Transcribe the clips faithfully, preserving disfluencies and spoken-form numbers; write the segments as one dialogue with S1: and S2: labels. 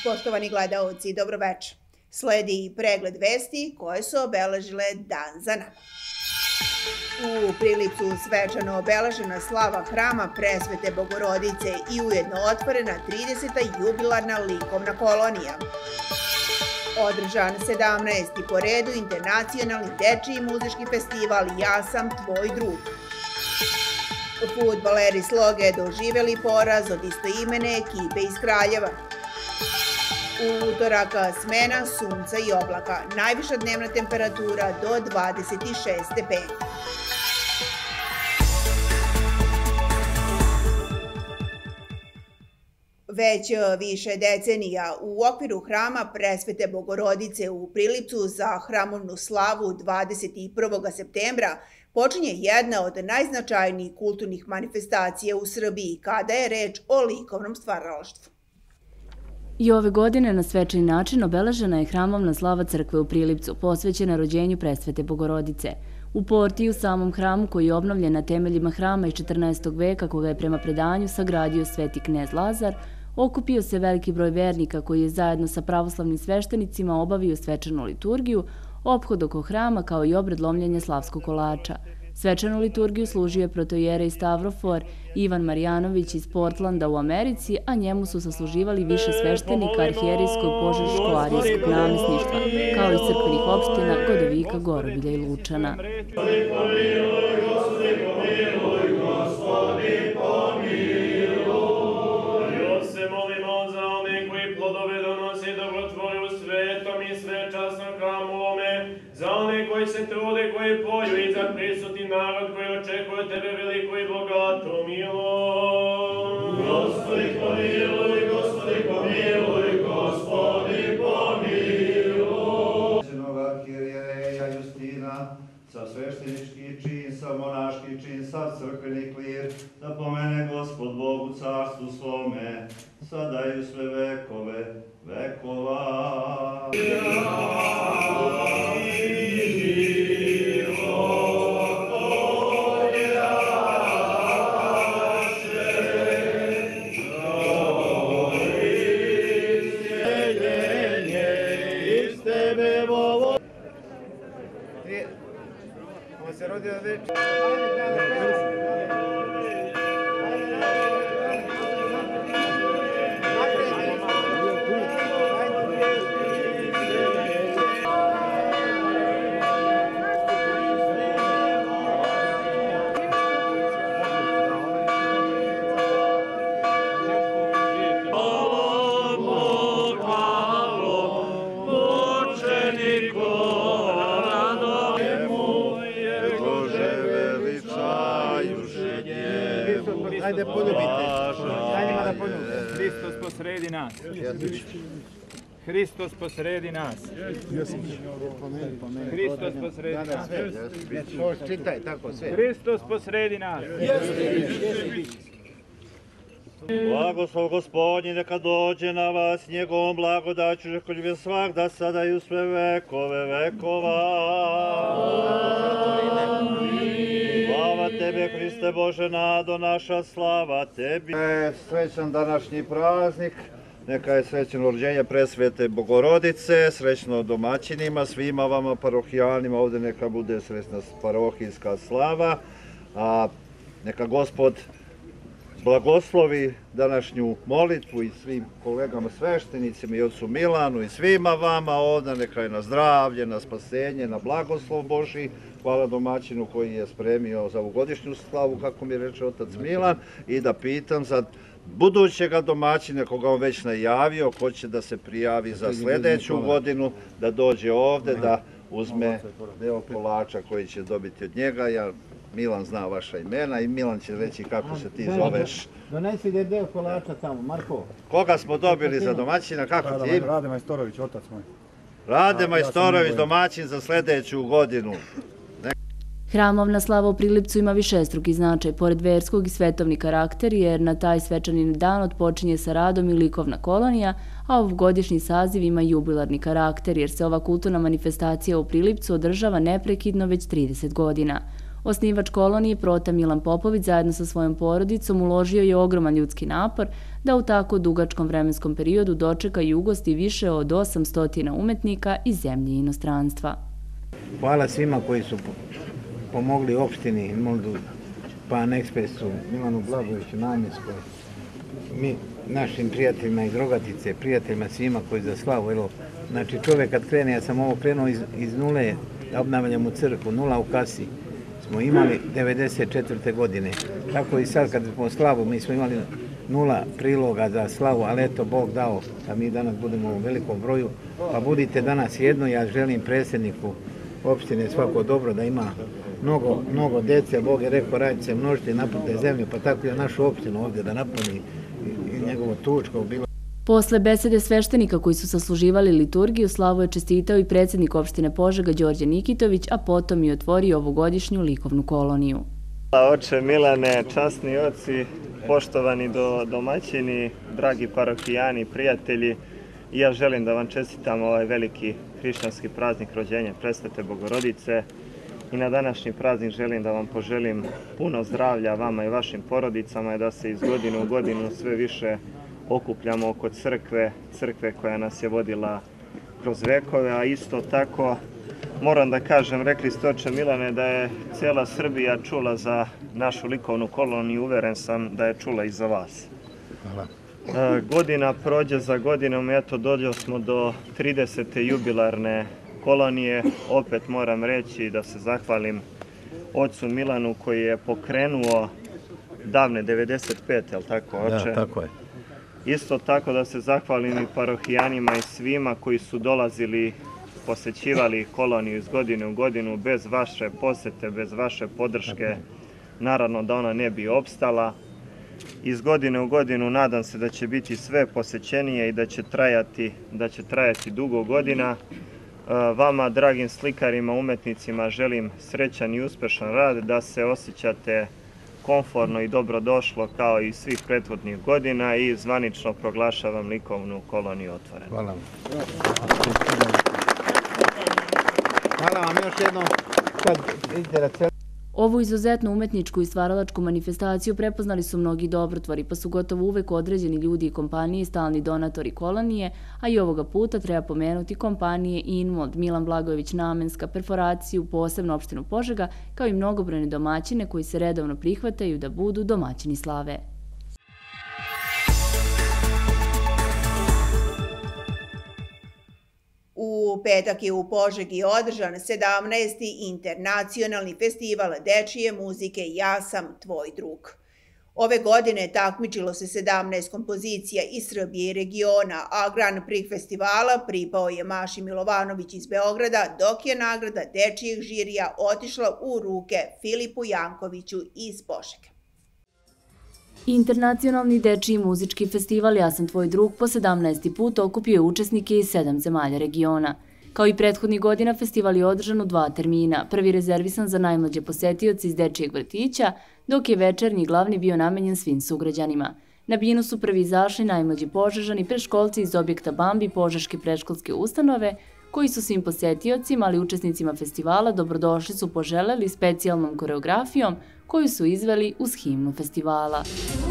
S1: Poštovani gledaoci, dobroveče. Sledi i pregled vesti koje su obeležile dan za nama. U Prilipcu svečano obeležena slava hrama Presvete Bogorodice i ujedno otvorena trideseta jubilarna likovna kolonija. Održan sedamnaesti po redu internacionalni dečiji muzički festival Ja sam tvoj drug. Fudbaleri Sloge doživeli poraz od istoimene ekipe iz Kraljeva. U utorak smena sunca i oblaka, najviša dnevna temperatura do dvadeset šest stepeni. Već više decenija u okviru hrama Presvete Bogorodice u Prilipcu za hramovnu slavu dvadeset prvog septembra počinje jedna od najznačajnijih kulturnih manifestacija u Srbiji kada je reč o likovnom stvaralaštvu.
S2: I ove godine na svečani način obeležena je hramovna slava crkve u Prilipcu, posvećena rođenju Presvete Bogorodice. U porti i u samom hramu, koji je obnovljen na temeljima hrama iz četrnaestog veka, koga je prema predanju sagradio sveti knez Lazar, okupio se veliki broj vernika koji je zajedno sa pravoslavnim sveštenicima obavio svečanu liturgiju, ophod oko hrama kao i obred lomljenja slavskog kolača. Svečanu liturgiju služio je protojerej Stavrofor Ivan Marjanović iz Portlanda u Americi, a njemu su sasluživali više sveštenika arhijerijskog božarško-arijskog namesništva, kao i crkvenih opština Godovika, Gorobilja i Lučana.
S3: Za one koji se trude, koji poju i za prisutni narod koji očekuje tebe veliko i bogato milost. Gospodi pomiluj, Gospodi pomiluj, Gospodi pomiluj. Sinoga arhijereja Justina, sa sveštenički čin, sa monaški čin, sa crkveni klir, da pomene Gospod Bog u carstvu svome, sada i u sve vekove vekova. Se rodio de Ajde poljubite, ajde da poljubite. Hristos posredi nas. Hristos posredi nas. Hristos posredi nas. Čitaj tako sve. Hristos posredi nas. Blagoslov Gospodnji neka dođe na vas, njegovom blagodaću žekoljve svagda, sada i u sve vekove vekova. Slava tebe, Hriste Bože nado, naša slava tebi. Srećan današnji praznik, neka je srećno rođenje Presvete Bogorodice, srećno domaćinima, svima vama parohijalnima, ovdje neka bude srećna parohijska slava, a neka Gospod blagoslovi današnju molitvu i svim kolegama sveštenicima i ocu Milanu i svima vama ovdje, neka je na zdravlje, na spasenje, na blagoslov Božji. Hvala domaćinu koji je spremio za ovogodišnju slavu, kako mi reče otac Milan, i da pitam za budućega domaćina, koga on već najavio, ko će da se prijavi za sljedeću godinu, da dođe ovdje, da uzme deo kolača koji će dobiti od njega. Ja, Milan zna vaša imena i Milan će reći kako se ti zoveš.
S4: Donesi deo kolača tamo, Marko.
S3: Koga smo dobili za domaćina, kako ti?
S4: Rade Majstorović, otac moj.
S3: Rade Majstorović, domaćin za sljedeću godinu.
S2: Hramovna slava u Prilipcu ima višestruki značaj, pored verskog i svetovni karakter, jer na taj svečani dan otpočinje sa radom i likovna kolonija, a ovogodišnji saziv ima jubilarni karakter, jer se ova kulturna manifestacija u Prilipcu održava neprekidno već trideset godina. Osnivač kolonije Prota Milan Popović zajedno sa svojom porodicom uložio je ogroman ljudski napor da u tako dugačkom vremenskom periodu dočeka i ugosti više od osamsto umetnika iz zemlje i inostranstva.
S5: Hvala svima koji su pomogli opštini Moldu, Pan Ekspresu, Milanu Blagojeviću, Namjenskoj, mi, našim prijateljima iz Rogatice, prijateljima svima koji za slavu. Evo, znači čovjek kad krene, ja sam ovo krenuo iz, iz nule, obnavljam u crkvu, nula u kasi, smo imali devedeset četvrte godine. Tako i sad kad smo slavu, mi smo imali nula priloga za slavu, ali eto, Bog dao da mi danas budemo u velikom broju. Pa budite danas jedno, ja želim predsjedniku opštine svako dobro, da ima mnogo, mnogo dece. Bog je rekao, radite se, množite i napunite zemlju, pa tako i našu opštinu ovdje da napuni i njegovo tučko bilo.
S2: Posle besede sveštenika koji su sasluživali liturgiju, slavu je čestitao i predsjednik opštine Požega Đorđe Nikitović, a potom i otvorio ovogodišnju likovnu koloniju.
S6: Oče Milane, časni oci, poštovani do, domaćini, dragi parohijani, prijatelji, ja želim da vam čestitam ovaj veliki hrišćanski praznik rođenja Presvete Bogorodice i na današnji praznik želim da vam poželim puno zdravlja vama i vašim porodicama i da se iz godine u godinu sve više okupljamo oko crkve, crkve koja nas je vodila kroz vekove, a isto tako moram da kažem, rekli ste oče Milane, da je cijela Srbija čula za našu likovnu koloniju, uveren sam da je čula i za vas.
S5: Hvala.
S6: E, godina prođe za godinom, eto dođo smo do tridesete jubilarne kolonije. Opet moram reći da se zahvalim ocu Milanu koji je pokrenuo davne devedeset pete, jel tako oče?
S5: Da, tako je.
S6: Isto tako da se zahvalim i parohijanima i svima koji su dolazili, posećivali koloniju iz godine u godinu. Bez vaše posete, bez vaše podrške, naravno da ona ne bi opstala. Iz godine u godinu nadam se da će biti sve posećenije i da će trajati, da će trajati dugo godina. Vama, dragim slikarima, umetnicima, želim srećan i uspešan rad, da se osjećate komforno i dobrodošlo kao i svih prethodnih godina i zvanično proglašavam likovnu koloniju otvorenu.
S5: Hvala vam. Hvala vam još jednom. Kad idete na celu...
S2: Ovu izuzetnu umetničku i stvaralačku manifestaciju prepoznali su mnogi dobrotvori, pa su gotovo uvek određeni ljudi i kompanije stalni donatori kolonije, a i ovoga puta treba pomenuti kompanije Inmold, Milan Blagojević Namenska, Perforaciju, posebno opštinu Požega, kao i mnogobrojne domaćine koji se redovno prihvataju da budu domaćini slave.
S1: U petak je u Požegi održan sedamnaesti internacionalni festival dečije muzike Ja sam tvoj drug. Ove godine takmičilo se sedamnaest kompozicija iz Srbije i regiona, a Grand Prix festivala pripao je Maši Milovanović iz Beograda, dok je nagrada dečijeg žirija otišla u ruke Filipu Jankoviću iz Požege.
S2: Internacionalni dečiji muzički festival Ja sam tvoj drug po sedamnaesti put okupio je učesnike iz sedam zemalja regiona. Kao i prethodnih godina, festival je održan u dva termina. Prvi rezervisan za najmlađe posetioce iz dečijeg vrtića, dok je večernji glavni bio namenjen svim sugrađanima. Na binu su prvi izašli najmlađi Požežani, predškolci iz objekta Bambi Požeške predškolske ustanove, koji su svim posetiocima, ali učesnicima festivala dobrodošli su poželeli specijalnom koreografijom koju su izveli uz himnu festivala.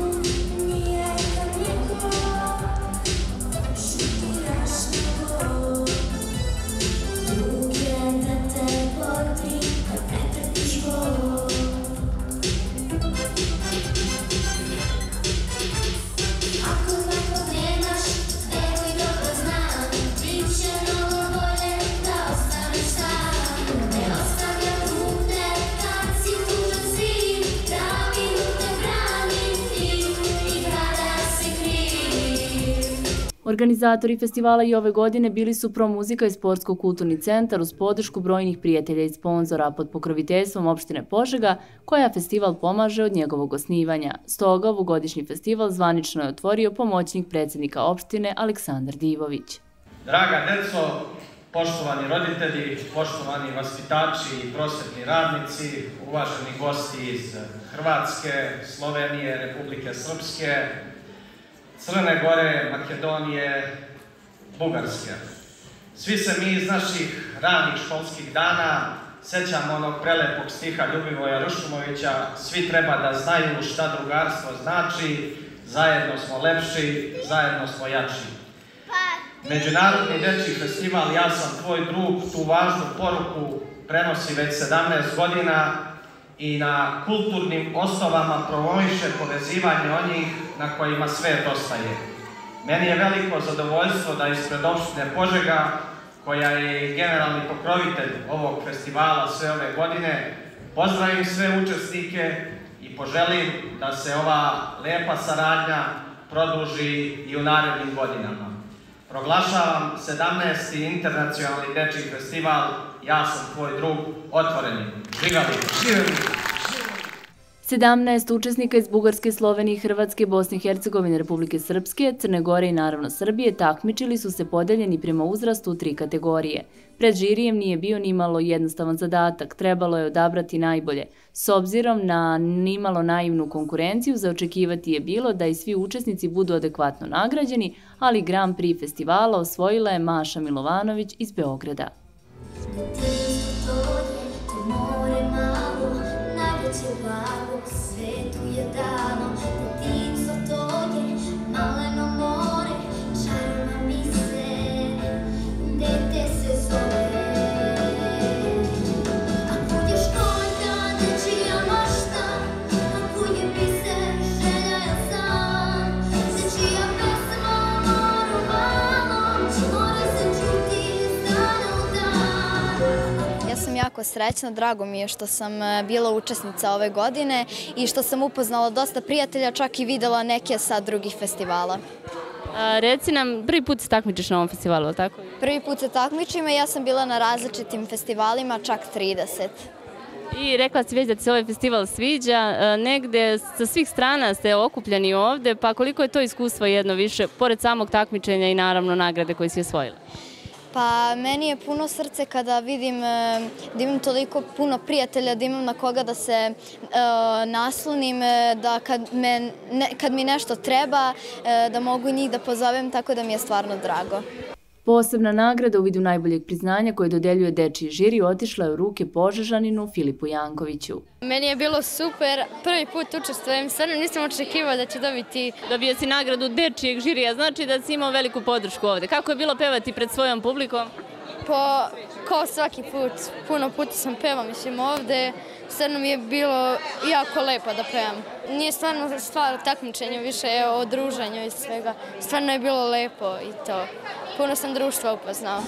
S2: Organizatori festivala i ove godine bili su Pro Muzika i Sportsko-kulturni centar uz podršku brojnih prijatelja i sponzora pod pokroviteljstvom opštine Požega, koja festival pomaže od njegovog osnivanja. Stoga ovogodišnji festival zvanično je otvorio pomoćnik predsjednika opštine Aleksandar Divović.
S7: Draga deco, poštovani roditelji, poštovani vaspitači i prosvetni radnici, uvaženi gosti iz Hrvatske, Slovenije, Republike Srpske, Crne Gore, Makedonije, Bugarske. Svi se mi iz naših ranih školskih dana sećamo onog prelepog stiha Ljubivoja Rušumovića, svi treba da znaju šta drugarstvo znači, zajedno smo lepši, zajedno smo jači. Međunarodni dečji festival Ja sam tvoj drug tu važnu poruku prenosi već sedamnaest godina i na kulturnim osnovama promoviše povezivanje onih na kojima svet ostaje. Meni je veliko zadovoljstvo da ispred opštine Požega, koja je generalni pokrovitelj ovog festivala sve ove godine, pozdravim sve učesnike i poželim da se ova lepa saradnja produži i u narednim godinama. Proglašavam sedamnaesti internacionalni dečji festival Ja sam tvoj drug otvorenim. Živjeli! Živjeli!
S2: sedamnaest učesnika iz Bugarske, Slovenije, Hrvatske, Bosne i Hercegovine, Republike Srpske, Crne Gore i naravno Srbije takmičili su se podeljeni prema uzrastu u tri kategorije. Pred žirijem nije bio nimalo jednostavan zadatak, trebalo je odabrati najbolje. S obzirom na nimalo naivnu konkurenciju, za očekivati je bilo da i svi učesnici budu adekvatno nagrađeni, ali Grand Prix festivala osvojila je Maša Milovanović iz Beograda.
S8: Jako srećna, drago mi je što sam bila učesnica ove godine i što sam upoznala dosta prijatelja, čak i videla neke sa drugih festivala.
S2: A, reci nam, prvi put se takmičiš na ovom festivalu, tako?
S8: Prvi put se takmičim i ja sam bila na različitim festivalima, čak trideset.
S2: I rekla si već da ti se ovaj festival sviđa, negde sa svih strana ste okupljeni ovde, pa koliko je to iskustvo jedno više, pored samog takmičenja i naravno nagrade koje si osvojila?
S8: Pa meni je puno srce kada vidim da imam toliko puno prijatelja, da imam na koga da se naslonim, da kad mi nešto treba, da mogu njih da pozovem, tako da mi je stvarno drago.
S2: Posebna nagrada u vidu najboljeg priznanja koje dodeljuje dečiji žiri otišla je u ruke Požežaninu Filipu Jankoviću.
S9: Meni je bilo super, prvi put učestvujem, stvarno nisam očekivao da će dobiti. Dobio si nagradu dečijeg žirija, znači da si imao veliku podršku ovde. Kako je bilo pevati pred svojom publikom?
S10: Pa, kao svaki put, puno puta sam peva, mislim, ovde. Stvarno mi je bilo jako lepo da pevam. Nije stvarno stvar takmičenja, više je o druženju i svega. Stvarno je bilo lepo i to. Puno sam društva upoznao.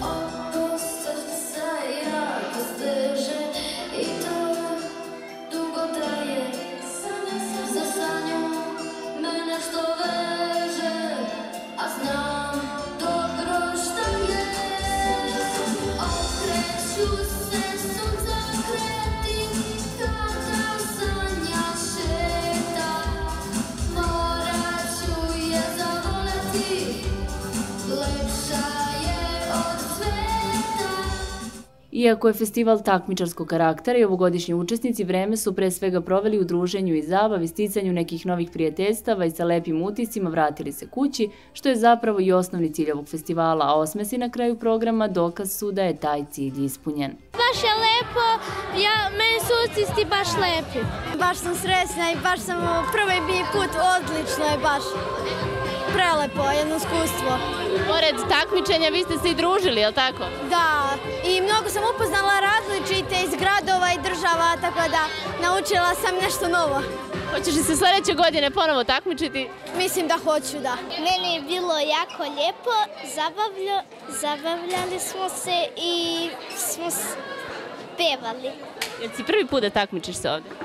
S2: Iako je festival takmičarskog karaktera i ovogodišnji učesnici vreme su pre svega proveli u druženju i zabavi, sticanju nekih novih prijateljstava i sa lepim utiscima vratili se kući, što je zapravo i osnovni cilj ovog festivala, a osmesi na kraju programa dokaz su da je taj cilj ispunjen.
S11: Baš je lepo, meni su utisci baš lepi.
S12: Baš sam srećna i baš sam prvi put, odlično je baš. Prelepo, jedno iskustvo.
S11: Pored takmičenja vi ste se i družili, je li tako?
S12: Da, i mnogo sam upoznala različite iz gradova i država, tako da naučila sam nešto novo.
S11: Hoćeš li se sljedeće godine ponovo takmičiti?
S12: Mislim da hoću, da.
S11: Meni je bilo jako lijepo, zabavljali smo se i smo pevali.
S2: Jer si prvi put da takmičiš se ovdje?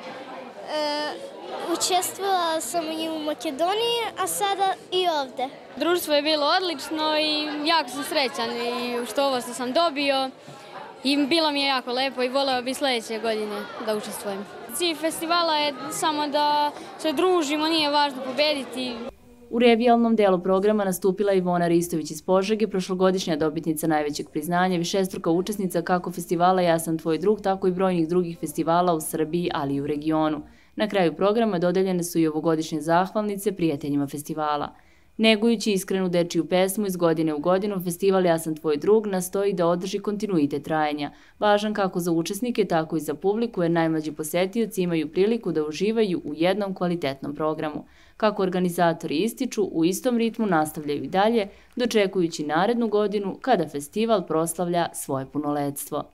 S11: Učestvovala sam i u Makedoniji, a sada i ovde.
S10: Društvo je bilo odlično i jako sam srećan i što ovo što sam dobio. I bilo mi je jako lepo i voleo bi sljedeće godine da učestvujem. Cilj festivala je samo da se družimo, nije važno pobediti.
S2: U revijalnom delu programa nastupila Ivona Ristović iz Požege, prošlogodišnja dobitnica najvećeg priznanja, višestruka učesnica kako festivala Ja sam tvoj drug, tako i brojnih drugih festivala u Srbiji, ali i u regionu. Na kraju programa dodeljene su i ovogodišnje zahvalnice prijateljima festivala. Negujući iskrenu dečiju pesmu iz godine u godinu, festival Ja sam tvoj drug nastoji da održi kontinuitet trajanja, važan kako za učesnike, tako i za publiku, jer najmlađi posetioci imaju priliku da uživaju u jednom kvalitetnom programu. Kako organizatori ističu, u istom ritmu nastavljaju i dalje, dočekujući narednu godinu kada festival proslavlja svoje punoletstvo.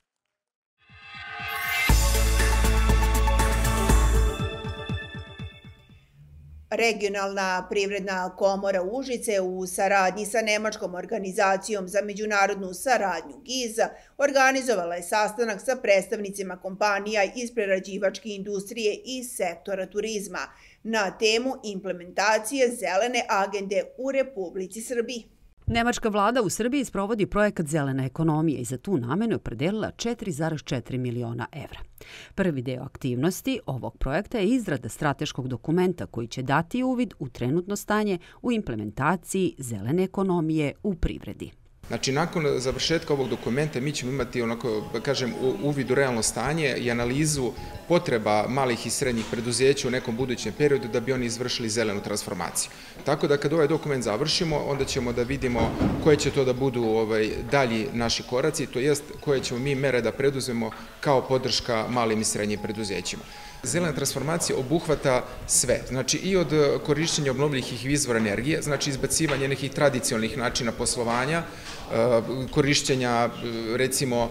S1: Regionalna privredna komora Užice u saradnji sa Nemačkom organizacijom za međunarodnu saradnju GIZ organizovala je sastanak sa predstavnicima kompanija iz prerađivačke industrije i sektora turizma na temu implementacije zelene agende u Republici Srbiji.
S13: Nemačka vlada u Srbiji sprovodi projekat zelene ekonomije i za tu namenu opredelila četiri zarez četiri miliona evra. Prvi deo aktivnosti ovog projekta je izrada strateškog dokumenta koji će dati uvid u trenutno stanje u implementaciji zelene ekonomije u privredi.
S14: Znači, nakon završetka ovog dokumenta mi ćemo imati, onako, kažem, uvid u realno stanje i analizu potreba malih i srednjih preduzeća u nekom budućem periodu da bi oni izvršili zelenu transformaciju. Tako da kad ovaj dokument završimo, onda ćemo da vidimo koje će to da budu ovaj, dalji naši koraci, to jest koje ćemo mi mere da preduzmemo kao podrška malim i srednjim preduzećima. Zelena transformacija obuhvata sve, znači i od korišćenja obnovljivih izvora energije, znači izbacivanje nekih tradicionalnih načina poslovanja, korišćenja, recimo,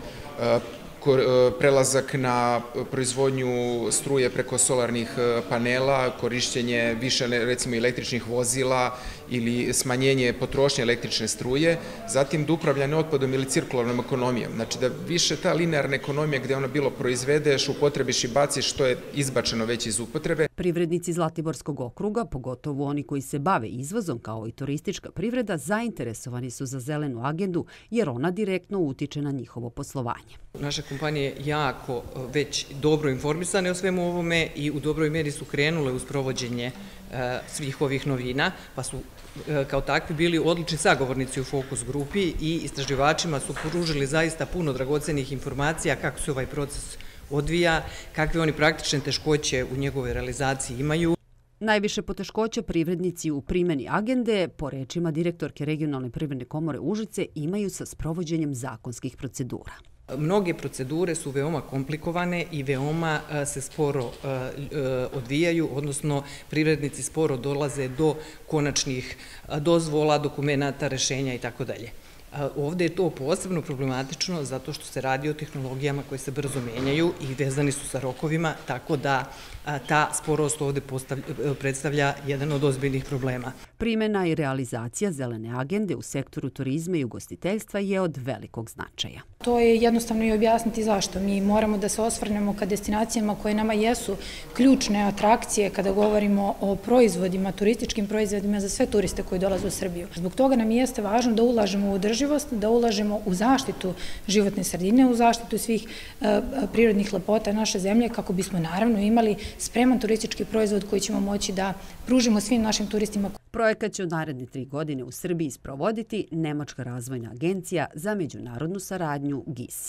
S14: prelazak na proizvodnju struje preko solarnih panela, korišćenje više, recimo, električnih vozila ili smanjenje potrošnje električne struje, zatim da upravljanje otpadom ili cirkularnom ekonomijom. Znači da više ta linearna ekonomija gde ona bilo proizvedeš, upotrebiš i baciš što je izbačeno već iz upotrebe.
S13: Privrednici Zlatiborskog okruga, pogotovo oni koji se bave izvozom kao i turistička privreda, zainteresovani su za zelenu agendu jer ona direktno utiče na njihovo poslovanje.
S15: Naše kompanije jako već dobro informisane o svemu ovome i u dobroj meri su krenule uz provođenje svih ovih novina, pa su kao takvi bili odlični sagovornici u fokus grupi i istraživačima su pružili zaista puno dragocenih informacija kako se ovaj proces odvija, kakve oni praktične teškoće u njegovoj realizaciji imaju.
S13: Najviše poteškoća privrednici u primjeni agende, po rečima direktorke Regionalne privredne komore Užice, imaju sa sprovođenjem zakonskih procedura.
S15: Mnoge procedure su veoma komplikovane i veoma se sporo odvijaju, odnosno privrednici sporo dolaze do konačnih dozvola, dokumenata, rešenja i tako dalje. Ovde je to posebno problematično zato što se radi o tehnologijama koje se brzo menjaju i vezani su sa rokovima, tako da ta sporost ovde predstavlja jedan od ozbiljnih problema.
S13: Primjena i realizacija zelene agende u sektoru turizma i ugostiteljstva je od velikog značaja.
S16: To je jednostavno i objasniti zašto. Mi moramo da se osvrnemo ka destinacijama koje nama jesu ključne atrakcije kada govorimo o proizvodima, turističkim proizvodima za sve turiste koji dolaze u Srbiju. Zbog toga nam jeste važno da ulažemo u održivost, da ulažemo u zaštitu životne sredine, u zaštitu svih prirodnih lepota naše zemlje, kako bismo naravno imali spreman turistički proizvod koji ćemo moći da pružimo svim našim turistima.
S13: Projekat će u naredne tri godine u Srbiji sprovoditi Nemačka razvojna agencija za međunarodnu saradnju GIZ.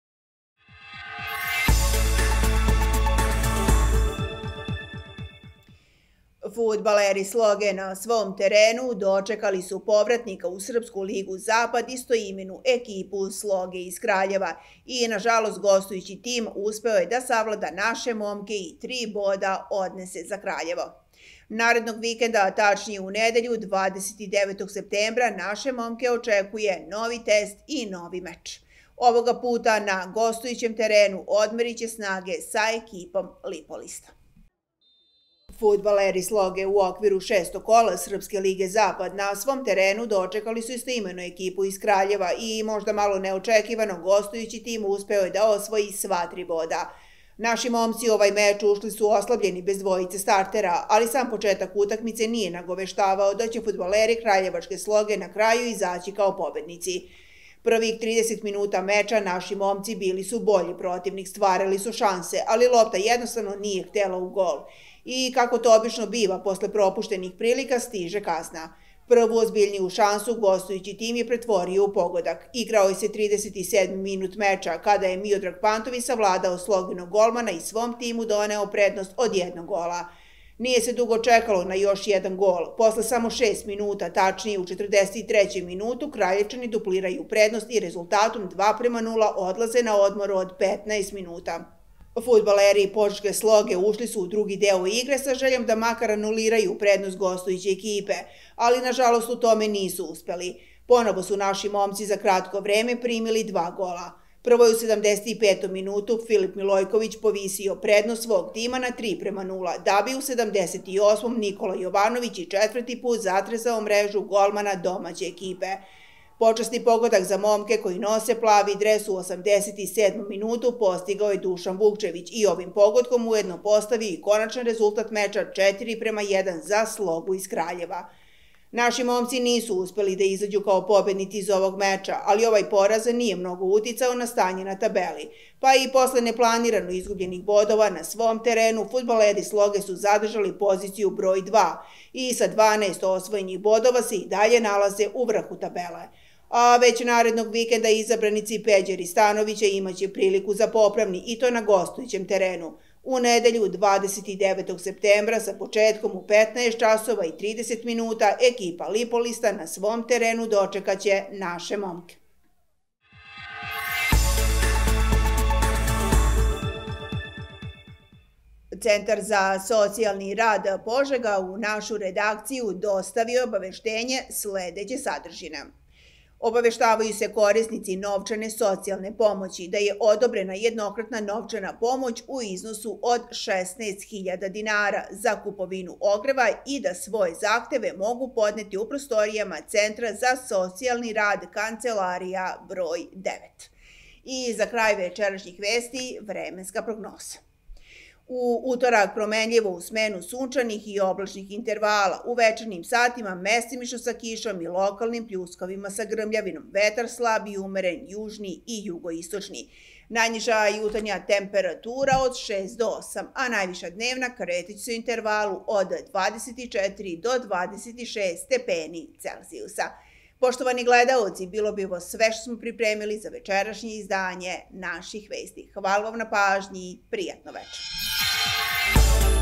S1: Fudbaleri Sloge na svom terenu dočekali su povratnika u Srpsku ligu Zapad istoimenu ekipu Sloge iz Kraljeva i, nažalost, gostujući tim uspeo je da savlada naše momke i tri boda odnese za Kraljevo. Narednog vikenda, tačnije u nedelju dvadeset devetog septembra, naše momke očekuje novi test i novi meč. Ovoga puta na gostujućem terenu odmerit će snage sa ekipom Lipolista. Fudbaleri Sloge u okviru šestog kola Srpske lige Zapad na svom terenu dočekali su istoimenu ekipu iz Kraljeva i možda malo neočekivano gostujući tim uspeo je da osvoji sva tri boda. Naši momci u ovaj meč ušli su oslabljeni bez dvojice startera, ali sam početak utakmice nije nagoveštavao da će fudbaleri Kraljevačke Sloge na kraju izaći kao pobednici. Prvih trideset minuta meča naši momci bili su bolji protivnik, stvarali su šanse, ali lopta jednostavno nije htela u gol. I kako to obično biva, posle propuštenih prilika stiže kazna. Prvu ozbiljniju šansu gostujući tim je pretvorio u pogodak. Igrao je se trideset sedmi minut meča kada je Miodrag Pantović savladao Sloginog golmana i svom timu doneo prednost od jednog gola. Nije se dugo čekalo na još jedan gol. Posle samo šest minuta, tačnije u četrdeset trećem minutu, Kraljevčani dupliraju prednost i rezultatom dva prema nula odlaze na odmor od petnaest minuta. Fudbaleri Požeške Sloge ušli su u drugi deo igre sa željom da makar anuliraju prednost gostujuće ekipe, ali nažalost u tome nisu uspeli. Ponovo su naši momci za kratko vreme primili dva gola. Prvo je u sedamdeset petom minutu Filip Milojković povisio prednost svog tima na tri prema nula, da bi u sedamdeset osmom Nikola Jovanović i četvrti put zatrezao mrežu golmana domaće ekipe. Počasni pogodak za momke koji nose plavi dres u osamdeset sedmom minutu postigao je Dušan Vukčević i ovim pogodkom ujedno postavio i konačan rezultat meča četiri prema jedan za Slogu iz Kraljeva. Naši momci nisu uspeli da izađu kao pobednici iz ovog meča, ali ovaj poraz nije mnogo uticao na stanje na tabeli, pa i posle neplanirano izgubljenih bodova na svom terenu fudbaleri Sloge su zadržali poziciju broj dva i sa dvanaest osvojenih bodova se i dalje nalaze u vrhu tabele. A već narednog vikenda izabranici Peđe Ristanovića imaće priliku za popravni i to na gostujućem terenu. U nedelju dvadeset devetog septembra sa početkom u petnaest časova i trideset minuta ekipa Lipolista na svom terenu dočekaće naše momke. Centar za socijalni rad Požega u našu redakciju dostavio obaveštenje sledeće sadržine. Obaveštavaju se korisnici novčane socijalne pomoći da je odobrena jednokratna novčana pomoć u iznosu od šesnaest hiljada dinara za kupovinu ogreva i da svoje zahteve mogu podneti u prostorijama Centra za socijalni rad Kancelarija broj devet. I za kraj večerašnjih vesti vremenska prognoza. U utorak promenljivo u smenu sunčanih i oblačnih intervala, u večernjim satima mestimično sa kišom i lokalnim pljuskovima sa grmljavinom, vetar slab i umeren, južni i jugoistočni. Najniža jutarnja temperatura od šest do osam, a najviša dnevna kreće se u intervalu od dvadeset četiri do dvadeset šest stepeni Celzijusa. Poštovani gledaoci, bilo bi ovo sve što smo pripremili za večerašnje izdanje naših vesti. Hvala vam na pažnji i prijatno večer.